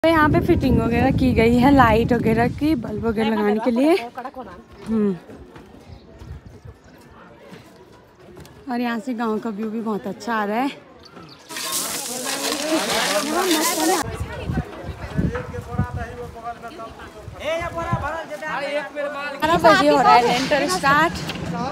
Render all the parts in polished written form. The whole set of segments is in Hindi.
तो यहाँ पे फिटिंग वगैरह की गई है लाइट वगैरह की, बल्ब वगैरह लगाने के लिए। और यहाँ से गांव का व्यू भी बहुत अच्छा आ रहा है। बजे हो रहा है लेंटर स्टार्ट।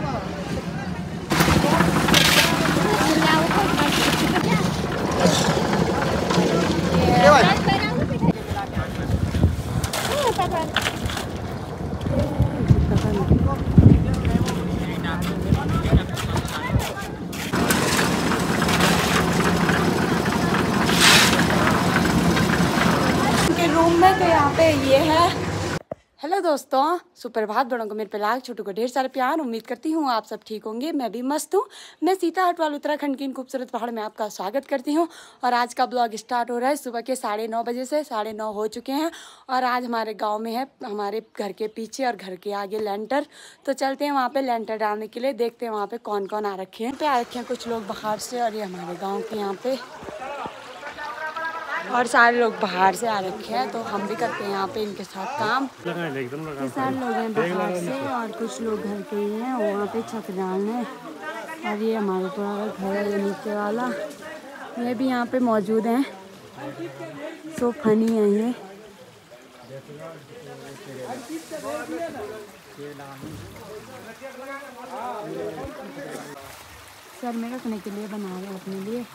रूम में तो यहाँ पे ये है। हेलो दोस्तों, सुप्रभात। बड़ों को मेरे पिलाक, छोटों को ढेर सारे प्यार। उम्मीद करती हूँ आप सब ठीक होंगे। मैं भी मस्त हूँ। मैं सीता हटवाल उत्तराखंड की इन खूबसूरत पहाड़ में आपका स्वागत करती हूँ। और आज का ब्लॉग स्टार्ट हो रहा है सुबह के 9:30 बजे से। 9:30 हो चुके हैं और आज हमारे गांव में है, हमारे घर के पीछे और घर के आगे लेंटर। तो चलते हैं वहाँ पे लेंटर डालने के लिए। देखते हैं वहाँ पे कौन कौन आ रखे हैं। आ रखे हैं कुछ लोग बाहर से और ये हमारे गाँव के यहाँ पे, और सारे लोग बाहर से आ रखे हैं। तो हम भी करते हैं यहाँ पे इनके साथ काम। ये सारे लोग हैं बाहर से और कुछ लोग घर के ही हैं। वहाँ पे छत डालने हैं। और ये हमारे पूरा घर है, ये नीचे वाला, ये भी यहाँ पे मौजूद हैं। सो फनी है ये। सर में रखने के लिए बना रहे हैं अपने लिए।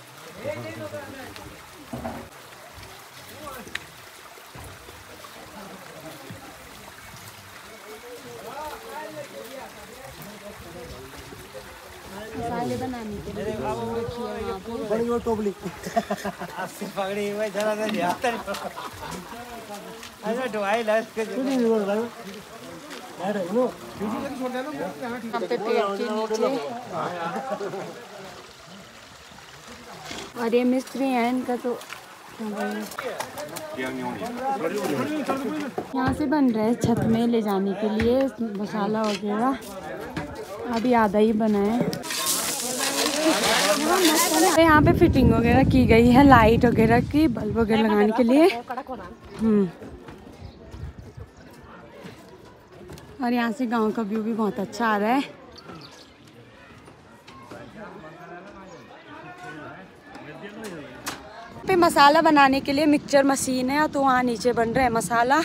मसाले बनाने के लिए बड़ी वो टोपली पकड़ी हुई जरा से जाता है। ऐसा ढोई लाइफ के हम पे पेड़ के नीचे। और ये मिस्त्री हैं, इनका तो यहाँ से बन रहा है छत में ले जाने के लिए मसाला वगैरह। अभी आधा ही बना है। यहाँ पे फिटिंग वगैरह की गई है लाइट वगैरह की, बल्ब वगैरह लगाने के लिए। और यहाँ से गांव का व्यू भी बहुत अच्छा आ रहा है। पे मसाला बनाने के लिए मिक्सचर मशीन है, तो वहाँ नीचे बन रहा है मसाला।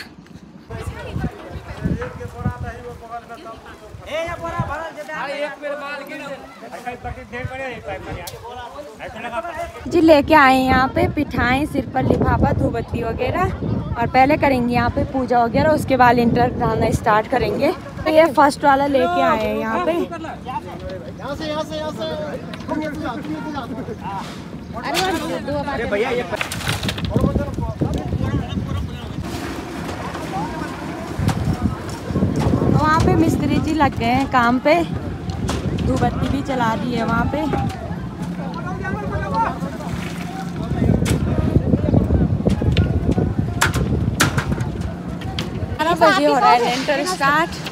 जी लेके आए हैं यहाँ पे पिठाएं, सिर पर लिफाफा, धूपबत्ती वगैरह। और पहले करेंगे यहाँ पे पूजा वगैरह, उसके बाद लेंटर डालना स्टार्ट करेंगे। तो ये फर्स्ट वाला लेके आए हैं यहाँ पे। अरे भैया ये वहाँ पे मिस्त्री जी लग गए हैं काम पे। धूपबत्ती भी चला दी है वहाँ पे। 12 बजे हो रहा है लेंटर स्टार्ट।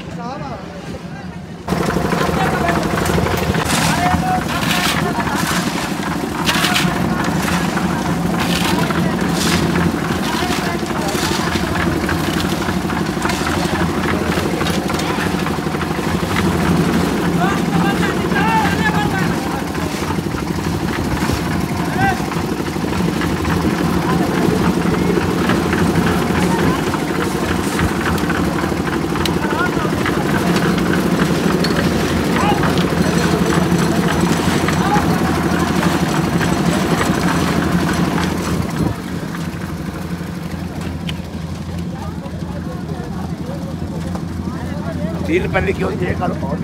तीन पहले क्यों ये करो और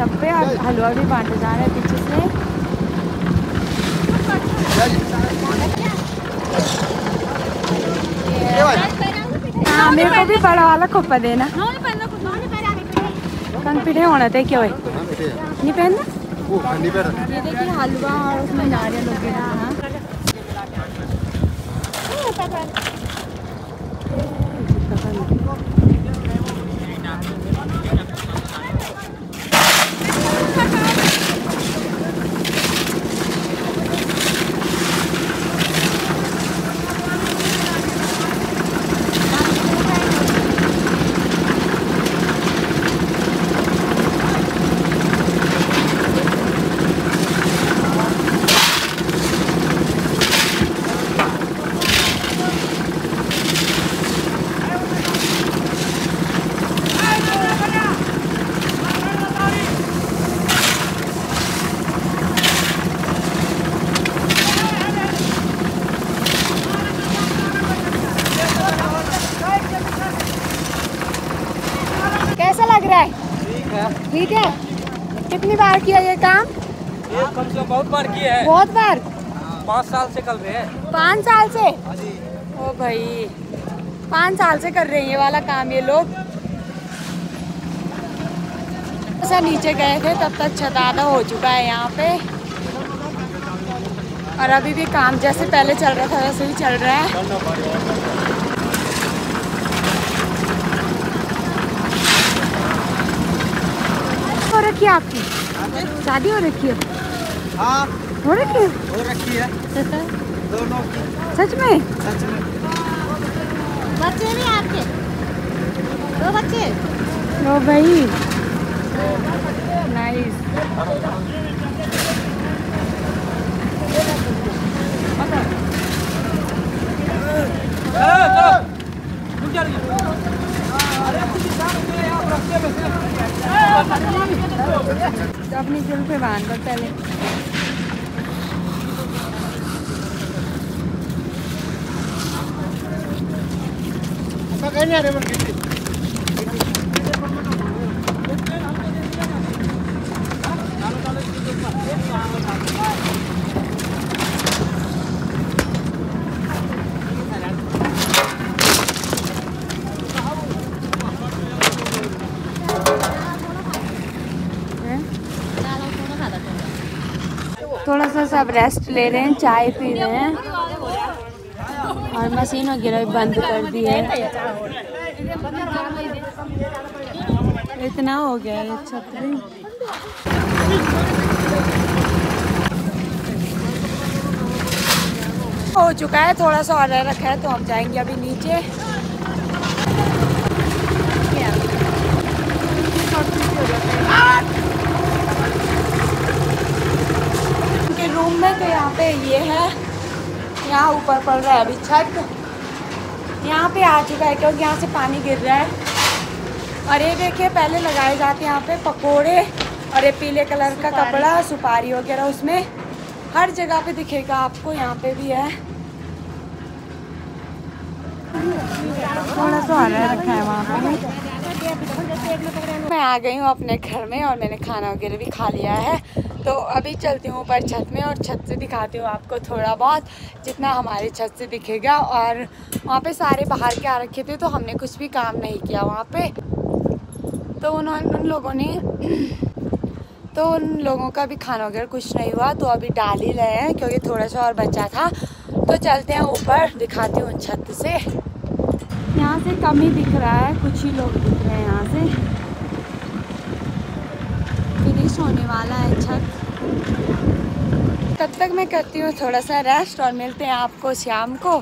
डब्बे और हलवा भी बांटे जा रहे हैं पीछे से। हाँ मेरे को भी बड़ा वाला खोपा देना। कन पिठे होना थे क्यों नहीं पहनना। ये देखिए हलवा और उसमें नारियल वगैरह। कैसा लग रहा है? ठीक है। कितनी बार किया ये काम? ये कम से कम बहुत बार किया है। बहुत बार? 5 साल से कर रहे हैं। 5 साल से? ओ भाई 5 साल से कर रहे हैं ये वाला काम ये लोग। ऐसा नीचे गए थे तब तक छत आधा हो चुका है यहाँ पे, और अभी भी काम जैसे पहले चल रहा था वैसे ही चल रहा है। हो रखी है आपकी शादी? हो रखी है? हाँ हो रखी है। हो रखी है दोनों की। सच में? सच में। बच्चे भी आपके 2 बच्चे? ओ भाई नाइस। तो अपनी दिल पे बांध दो पहले। थोड़ा सा सब रेस्ट ले रहे हैं, चाय पी रहे हैं और मशीन वगैरह भी बंद कर दी है। इतना हो गया है छतरी। हो चुका है, थोड़ा सा और रखा है तो हम जाएंगे अभी नीचे। उनके रूम में तो यहाँ पे ये है, यहाँ ऊपर पड़ रहा है अभी छत। यहाँ पे आ चुका है क्योंकि यहाँ से पानी गिर रहा है। और ये देखिए पहले लगाए जाते हैं यहाँ पे पकोड़े, और ये पीले कलर का कपड़ा सुपारी वगैरह उसमें हर जगह पे दिखेगा आपको। यहाँ पे भी है, थोड़ा सा और रखा है वहाँ पे। मैं आ गई हूँ अपने घर में और मैंने खाना वगैरह भी खा लिया है, तो अभी चलती हूँ ऊपर छत में और छत से दिखाती हूँ आपको थोड़ा बहुत जितना हमारे छत से दिखेगा। और वहाँ पे सारे बाहर के आ रखे थे तो हमने कुछ भी काम नहीं किया वहाँ पे, तो उन लोगों का भी खाना वगैरह कुछ नहीं हुआ, तो अभी डाल ही रहे हैं क्योंकि थोड़ा सा और बचा था। तो चलते हैं ऊपर, दिखाती हूँ छत से। यहाँ से कम ही दिख रहा है, कुछ ही लोग दिख रहे हैं। यहाँ से फिनिश होने वाला है छत। तब तक मैं करती हूँ थोड़ा सा रेस्ट और मिलते हैं आपको शाम को।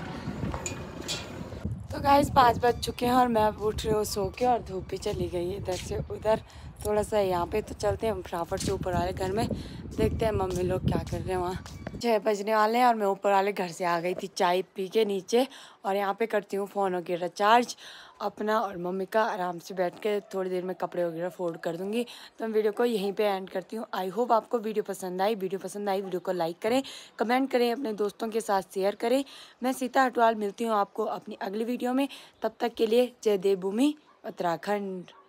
तो गाइस 5 बज चुके हैं और मैं उठ रही हूँ सो के, और धूप भी चली गई है इधर से उधर थोड़ा सा यहाँ पे। तो चलते हैं फटाफट से ऊपर वाले घर में, देखते हैं मम्मी लोग क्या कर रहे हैं। वहाँ 6 बजने वाले हैं और मैं ऊपर वाले घर से आ गई थी चाय पी के नीचे, और यहाँ पे करती हूँ फ़ोन वगैरह चार्ज अपना और मम्मी का। आराम से बैठ के थोड़ी देर में कपड़े वगैरह फोल्ड कर दूँगी। तो मैं वीडियो को यहीं पे एंड करती हूँ। आई होप आपको वीडियो पसंद आई। वीडियो को लाइक करें, कमेंट करें, अपने दोस्तों के साथ शेयर करें। मैं सीता हटवाल मिलती हूँ आपको अपनी अगली वीडियो में। तब तक के लिए जय देवभूमि उत्तराखंड।